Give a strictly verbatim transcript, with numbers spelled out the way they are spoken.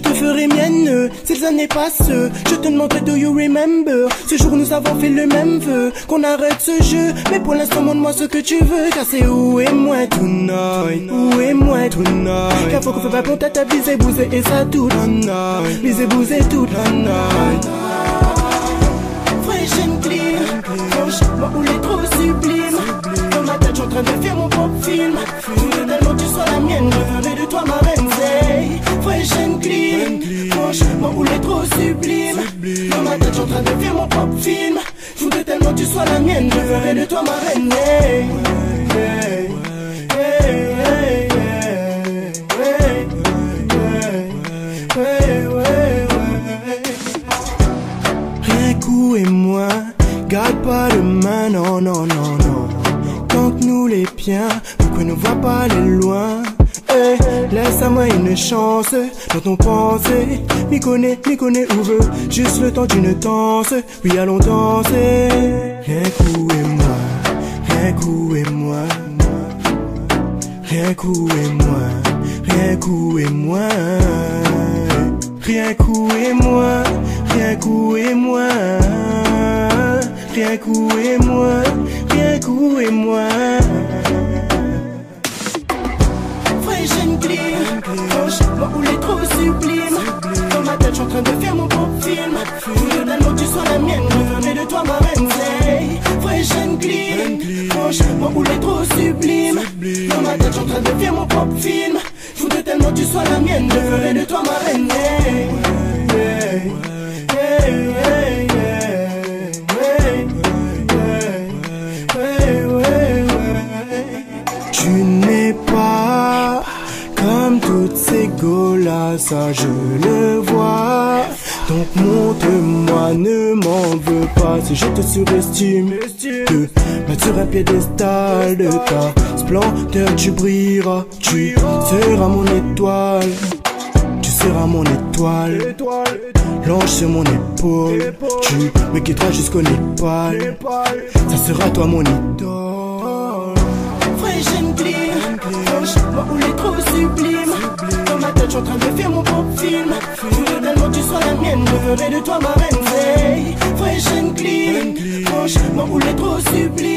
te ferai mienne. Si les années passent, je te demanderai do you remember. Ce jour nous avons fait le même vœu, qu'on arrête ce jeu. Mais pour l'instant montre-moi ce que tu veux. Car c'est où et moi tonight, où et moi tonight. Car faut qu'on fait pas pour tête à biser, bouser et ça toute la night. Biser, bouser toute la night. Fresh and clean, franchement où les trop sublime. Dans ma tête j'suis en train de faire mon propre film. Je voudrais tellement que tu sois la mienne, je ferai de toi ma reine. Say, fresh and clean, franchement où les trop sublime. Dans ma tête j'suis en train de faire mon propre film. Je voudrais tellement que tu sois la mienne, je ferai de toi ma reine. Hey, hey, hey, hey, hey, hey, hey, hey. Rien qu'ou et moi, garde pas de main, non, non, non, non. Tant que nous les biens, pourquoi ne voit pas les loin? Hey, laisse à moi une chance dans ton pensée. M'y connais, m'y connais où veut, juste le temps d'une danse. Oui, allons danser. Rien qu'ou et moi, rien qu'ou et moi. Rien qu'ou et moi, rien qu'ou et moi. Rien qu'ou et moi, rien qu'ou et moi. Rien qu'ou et moi, rien qu'ou et moi. Fresh and clean, franchement où les trop sublime. Dans ma tête j'suis en train de faire mon propre film. Je voudrais tellement que tu sois la mienne, je ferai de toi ma reine. Say, fresh and clean, franchement où les trop sublime. Dans ma tête j'suis en train de faire mon propre film. Je voudrais tellement que tu sois la mienne, je ferai de toi ma reine. Hey, hey, hey, hey, hey. Tu n'es pas comme toutes ces gars-là, ça je le vois. Donc montre-moi, ne m'en veux pas si je te surestime. Te mettre sur un piédestal de ta splendeur, tu brilleras. Tu seras mon étoile, tu seras mon étoile. L'ange sur mon épaule, tu me guideras jusqu'au Népal. Ça sera toi mon idole. Fresh and clean, franchement où les trop sublime. Dans ma tête j'suis en train de faire mon propre film. Je voudrais tellement que tu sois la mienne, je ferai de toi ma reine. Say, fresh and clean, franchement où les trop sublime.